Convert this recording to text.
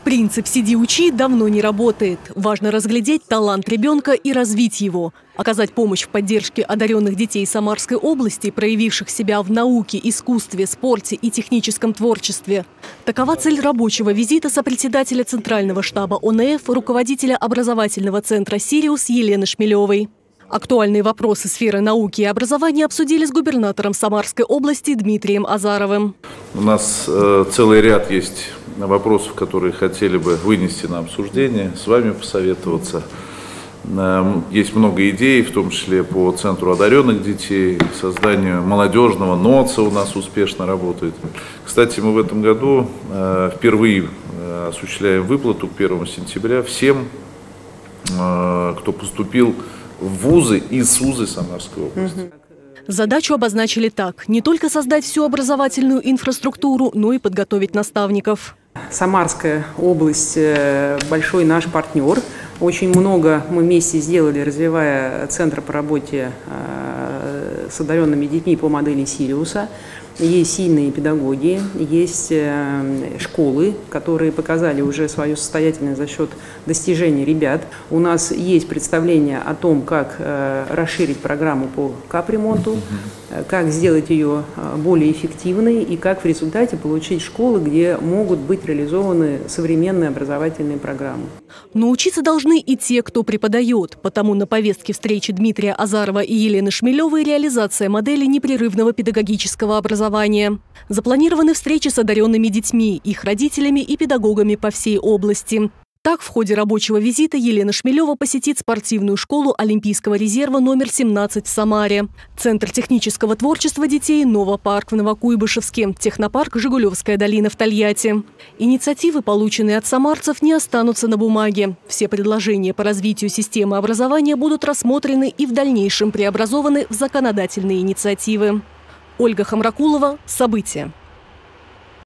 Принцип «сиди, учи» давно не работает. Важно разглядеть талант ребенка и развить его. Оказать помощь в поддержке одаренных детей Самарской области, проявивших себя в науке, искусстве, спорте и техническом творчестве. Такова цель рабочего визита сопредседателя Центрального штаба ОНФ, руководителя образовательного центра «Сириус» Елены Шмелевой. Актуальные вопросы сферы науки и образования обсудили с губернатором Самарской области Дмитрием Азаровым. У нас целый ряд есть вопросов, которые хотели бы вынести на обсуждение, с вами посоветоваться. Есть много идей, в том числе по Центру одаренных детей, созданию молодежного НОЦа у нас успешно работает. Кстати, мы в этом году впервые осуществляем выплату к 1 сентября всем, кто поступил в вузы и СУЗы Самарской области. Задачу обозначили так: не только создать всю образовательную инфраструктуру, но и подготовить наставников. Самарская область – большой наш партнер. Очень много мы вместе сделали, развивая центр по работе с одаренными детьми по модели Сириуса. Есть сильные педагоги, есть школы, которые показали уже свою состоятельность за счет достижений ребят. У нас есть представление о том, как расширить программу по капремонту, как сделать ее более эффективной и как в результате получить школы, где могут быть реализованы современные образовательные программы. Но учиться должны и те, кто преподает. Потому на повестке встречи Дмитрия Азарова и Елены Шмелевой реализация модели непрерывного педагогического образования. Запланированы встречи с одаренными детьми, их родителями и педагогами по всей области. Так, в ходе рабочего визита Елена Шмелева посетит спортивную школу Олимпийского резерва номер 17 в Самаре, Центр технического творчества детей «Новопарк» в Новокуйбышевске, технопарк «Жигулевская долина» в Тольятти. Инициативы, полученные от самарцев, не останутся на бумаге. Все предложения по развитию системы образования будут рассмотрены и в дальнейшем преобразованы в законодательные инициативы. Ольга Хамракулова. События.